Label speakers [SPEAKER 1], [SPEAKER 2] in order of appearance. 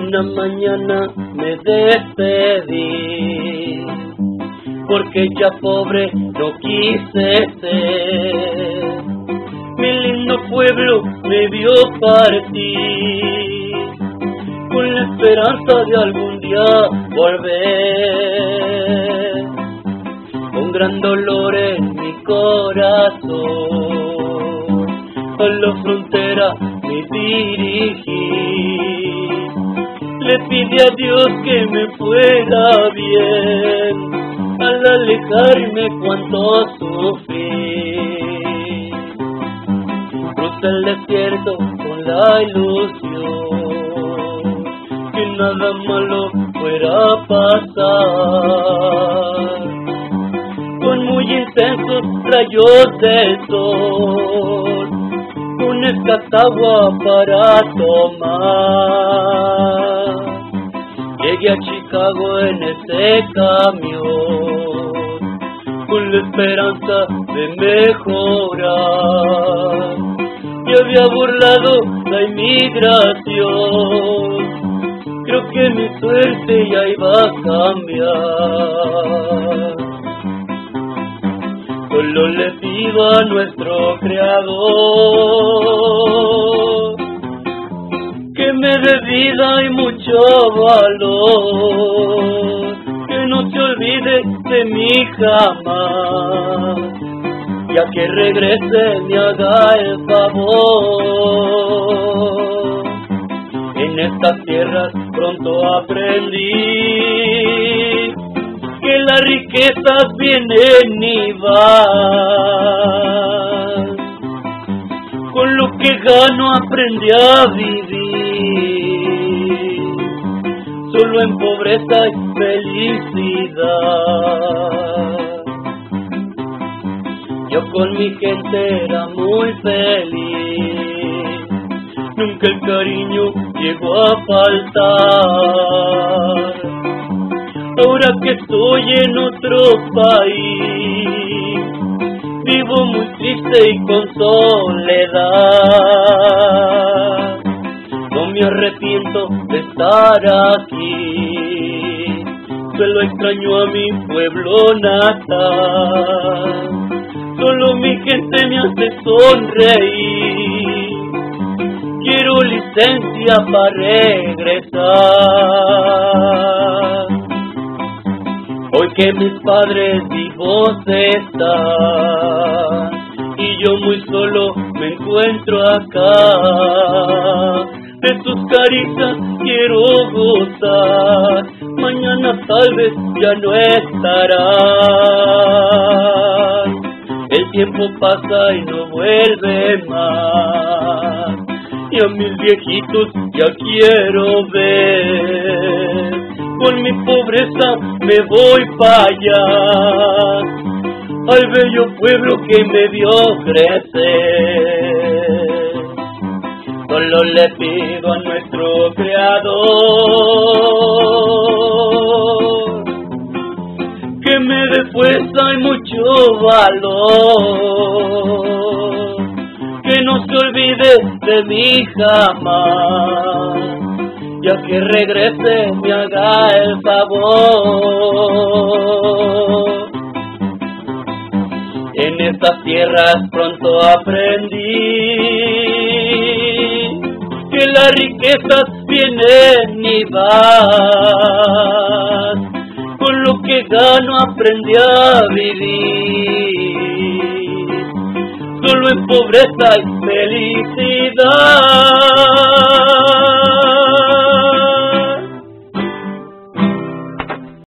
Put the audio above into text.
[SPEAKER 1] Una mañana me despedí, porque ya pobre no quise ser. Mi lindo pueblo me vio partir, con la esperanza de algún día volver. Con gran dolor en mi corazón, a la frontera me dirigí. Le pidí a Dios que me fuera bien, al alejarme cuánto sufrí. Crucé el desierto con la ilusión que nada malo fuera a pasar. Con muy intensos rayos del sol, con escasa agua para tomar. Llegué a Chicago en ese camión, con la esperanza de mejorar. Y había burlado la inmigración, creo que mi suerte ya iba a cambiar. Solo le pido a nuestro Creador que me dé vida y mucho valor, que no se olvide de mí jamás, ya que regrese me haga el favor. En estas tierras pronto aprendí que las riquezas vienen y van. Con lo que gano aprendí a vivir, solo en pobreza y felicidad. Yo con mi gente era muy feliz, nunca el cariño llegó a faltar. Ahora que estoy en otro país, vivo muy triste y con soledad. No me arrepiento de estar aquí, solo extraño a mi pueblo natal. Solo mi gente me hace sonreír, quiero licencia para regresar. Hoy que mis padres vivos están y yo muy solo me encuentro acá, de tus caricias quiero gozar, mañana tal vez ya no estarás. El tiempo pasa y no vuelve más, y a mis viejitos ya quiero ver. Con mi pobreza me voy para allá, al bello pueblo que me vio crecer. Solo le pido a nuestro Creador que me dé fuerza y mucho valor, que no se olvide de mí jamás, ya que regrese me haga el favor. En estas tierras pronto aprendí que las riquezas vienen y van. Con lo que gano aprendí a vivir, solo en pobreza y felicidad.